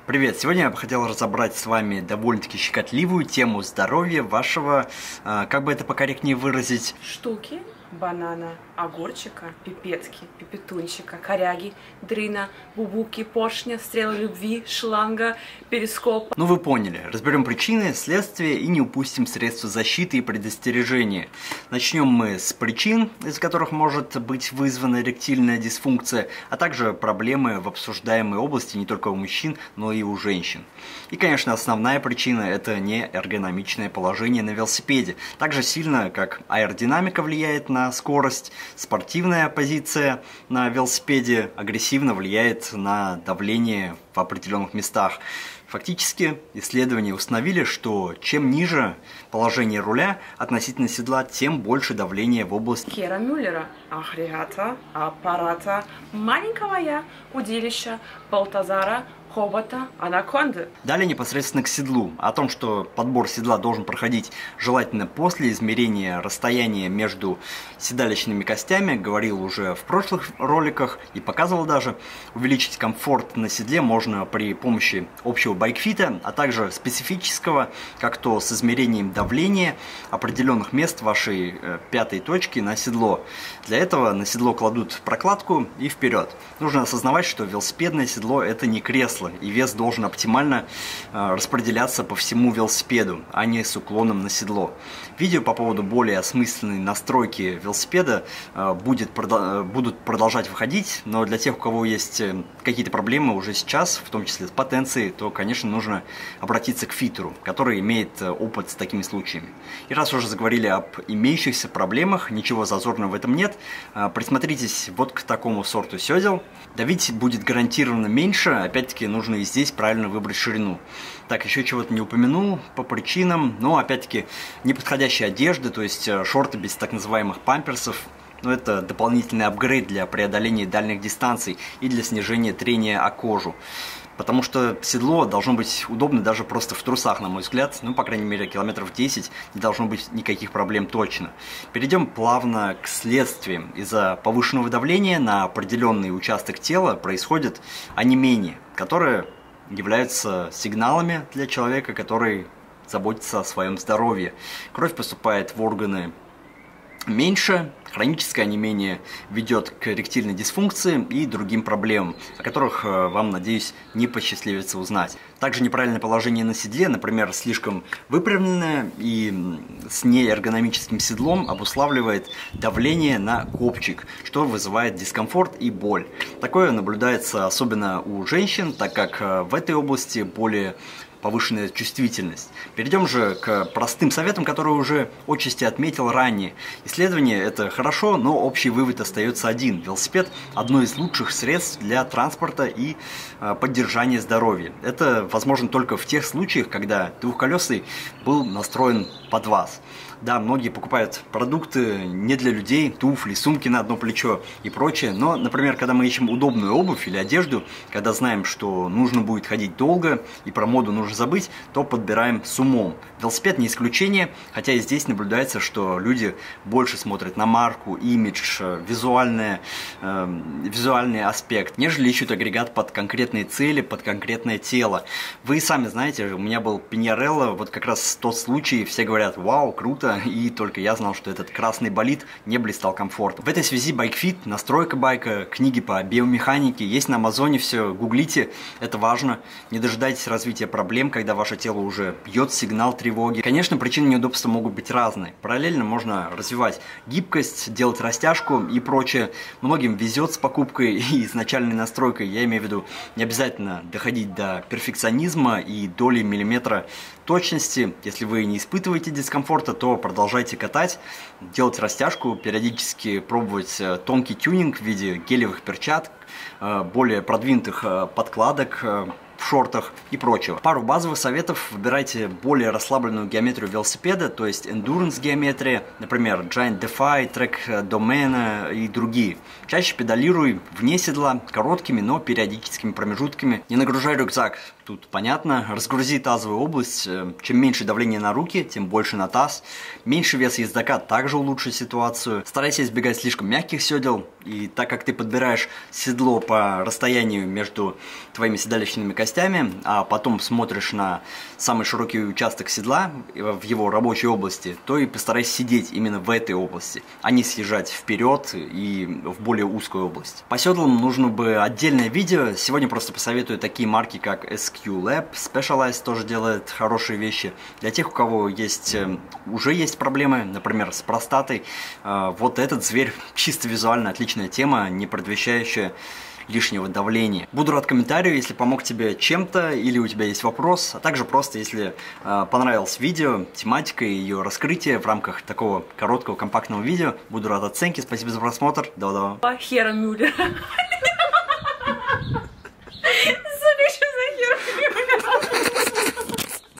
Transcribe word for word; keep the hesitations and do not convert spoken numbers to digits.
Привет! Сегодня я бы хотел разобрать с вами довольно-таки щекотливую тему здоровья вашего, э, как бы это покорректнее выразить, штуки, банана, огурчика, пипетки, пипетунчика, коряги, дрына, бубуки, поршня, стрелы любви, шланга, перископа. Ну вы поняли, разберем причины, следствия и не упустим средства защиты и предостережения. Начнем мы с причин, из которых может быть вызвана эректильная дисфункция, а также проблемы в обсуждаемой области не только у мужчин, но и у женщин. И, конечно, основная причина – это неэргономичное положение на велосипеде. Так же сильно, как аэродинамика влияет на скорость, спортивная позиция на велосипеде агрессивно влияет на давление в определенных местах. Фактически, исследования установили, что чем ниже положение руля относительно седла, тем больше давление в области Кера Мюллера, агрегата, аппарата, маленького я, удилища, Балтазара, хобота, анаконды. Далее непосредственно к седлу. О том, что подбор седла должен проходить желательно после измерения расстояния между седалищными костями, говорил уже в прошлых роликах и показывал даже. Увеличить комфорт на седле можно при помощи общего байкфита, а также специфического, как то с измерением давления определенных мест вашей э, пятой точки на седло. Для этого на седло кладут прокладку и вперед. Нужно осознавать, что велосипедное седло это не кресло, и вес должен оптимально э, распределяться по всему велосипеду, а не с уклоном на седло. Видео по поводу более осмысленной настройки велосипеда э, будет, продо будут продолжать выходить, но для тех, у кого есть э, какие-то проблемы уже сейчас, в том числе с потенцией, то, конечно, нужно обратиться к фитеру, который имеет э, опыт с такими случаями. И раз уже заговорили об имеющихся проблемах, ничего зазорного в этом нет, э, присмотритесь вот к такому сорту седел. Давить будет гарантированно меньше, опять-таки нужно и здесь правильно выбрать ширину. Так, еще чего-то не упомянул по причинам, но опять-таки неподходящая одежда, то есть шорты без так называемых памперсов. Но это дополнительный апгрейд для преодоления дальних дистанций и для снижения трения о кожу. Потому что седло должно быть удобно даже просто в трусах, на мой взгляд. Ну, по крайней мере, километров десять не должно быть никаких проблем точно. Перейдем плавно к следствиям. Из-за повышенного давления на определенный участок тела происходит онемение, которое является сигналами для человека, который заботится о своем здоровье. Кровь поступает в органы меньше, хроническое онемение ведет к эректильной дисфункции и другим проблемам, о которых вам, надеюсь, не посчастливится узнать. Также неправильное положение на седле, например, слишком выпрямленное и с неэргономическим седлом обуславливает давление на копчик, что вызывает дискомфорт и боль. Такое наблюдается особенно у женщин, так как в этой области более повышенная чувствительность. Перейдем же к простым советам, которые уже отчасти отметил ранее. Исследование это хорошо, но общий вывод остается один. Велосипед – одно из лучших средств для транспорта и э, поддержания здоровья. Это возможно только в тех случаях, когда двухколесный был настроен под вас. Да, многие покупают продукты не для людей, туфли, сумки на одно плечо и прочее. Но, например, когда мы ищем удобную обувь или одежду, когда знаем, что нужно будет ходить долго и про моду нужно забыть, то подбираем с умом. Велосипед не исключение, хотя и здесь наблюдается, что люди больше смотрят на марку, имидж, визуальное, э, визуальный аспект, нежели ищут агрегат под конкретные цели, под конкретное тело. Вы сами знаете, у меня был Пиньярелло, вот как раз тот случай, все говорят: вау, круто. И только я знал, что этот красный болид не блистал комфортом. В этой связи байкфит, настройка байка, книги по биомеханике, есть на Амазоне, все, гуглите, это важно. Не дожидайтесь развития проблем, когда ваше тело уже бьет сигнал тревоги. Конечно, причины неудобства могут быть разные. Параллельно можно развивать гибкость, делать растяжку и прочее. Многим везет с покупкой и изначальной настройкой, я имею в виду, не обязательно доходить до перфекционизма и доли миллиметра точности. Если вы не испытываете дискомфорта, то продолжайте катать, делать растяжку, периодически пробовать тонкий тюнинг в виде гелевых перчаток, более продвинутых подкладок в шортах и прочего. Пару базовых советов: выбирайте более расслабленную геометрию велосипеда, то есть endurance геометрия, например, Giant Defy, Trek Domain и другие. Чаще педалируй вне седла, короткими, но периодическими промежутками. Не нагружай рюкзак. Тут понятно, разгрузи тазовую область, чем меньше давление на руки, тем больше на таз. Меньше вес ездока также улучшит ситуацию. Старайся избегать слишком мягких седел, и так как ты подбираешь седло по расстоянию между твоими седалищными костями, костями, а потом смотришь на самый широкий участок седла в его рабочей области, то и постарайся сидеть именно в этой области, а не съезжать вперед и в более узкую область. По седлам нужно бы отдельное видео. Сегодня просто посоветую такие марки, как эс кью Lab, Specialized тоже делает хорошие вещи. Для тех, у кого есть, уже есть проблемы, например, с простатой, вот этот зверь чисто визуально отличная тема, не предвещающая лишнего давления. Буду рад комментарию, если помог тебе чем-то или у тебя есть вопрос, а также просто если э, понравилось видео, тематика и ее раскрытие в рамках такого короткого компактного видео. Буду рад оценке. Спасибо за просмотр. Давай-давай. Хера Мюллер.